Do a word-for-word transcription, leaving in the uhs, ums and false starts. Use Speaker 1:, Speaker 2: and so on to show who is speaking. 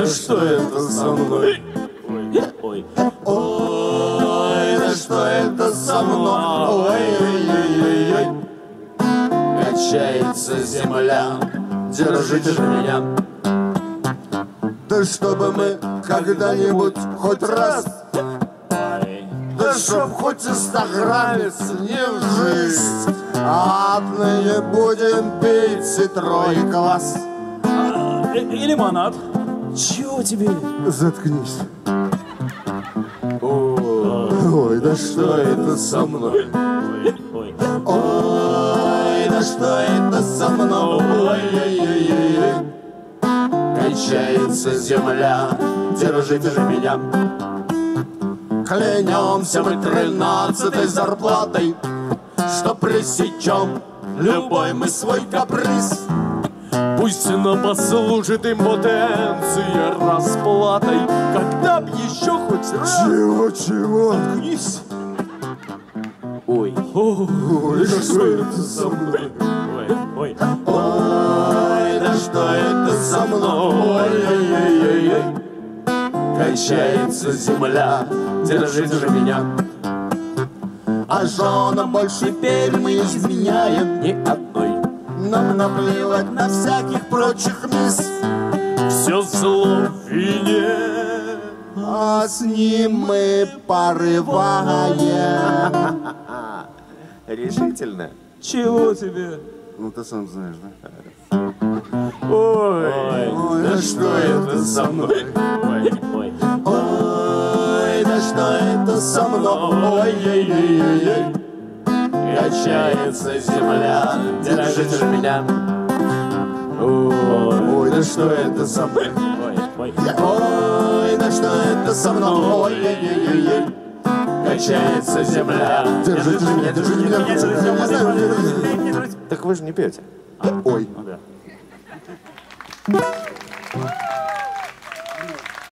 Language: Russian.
Speaker 1: да что это со мной?
Speaker 2: Ой,
Speaker 1: Ой, да что это со мной? Ой-ой-ой-ой-ой. Качается земля, держите же меня. Да чтобы мы когда-нибудь хоть раз, да чтоб хоть инстаграмец не в жизнь, а отныне будем пить и трой класс.
Speaker 2: И, и лимонад. Чего тебе?
Speaker 1: Заткнись. Ой, да что это со мной?
Speaker 2: Ой, ой.
Speaker 1: Ой, да что это со мной? Ой-ой-ой-ой. Качается земля, держите же меня. Клянемся мы тринадцатой зарплатой, что пресечем любой мы свой каприз.
Speaker 2: Пусть нам послужит импотенция расплатой, когда б еще хоть раз...
Speaker 1: Чего, чего?
Speaker 2: Заткнись. Ой.
Speaker 1: Ой, да что это со мной?
Speaker 2: Ой, ой.
Speaker 1: Ой, да что это со мной? Ой-ой-ой-ой. Качается земля, держите же меня. А женам больше теперь мы изменяем
Speaker 2: Ни одной.
Speaker 1: нам наплевать на всяких прочих мисс.
Speaker 2: Все зло в вине.
Speaker 1: А с ним мы порываем.
Speaker 3: Решительно.
Speaker 2: Чего тебе?
Speaker 1: Ну ты сам знаешь, да?
Speaker 2: Ой,
Speaker 1: Ой, да что это со мной?
Speaker 2: ой, ой.
Speaker 1: Ой, да что это со мной? Ой-ой-ой-ой. Качается земля, держите же меня. Ой, да что это со мной?
Speaker 2: Ой, ой.
Speaker 1: Ой, да что это со мной? Ой-ой-ой-ой. Качается земля. Держите же меня, держите меня. Не знаю.
Speaker 3: Так вы же не пьете.
Speaker 1: Ой.
Speaker 2: Ну да.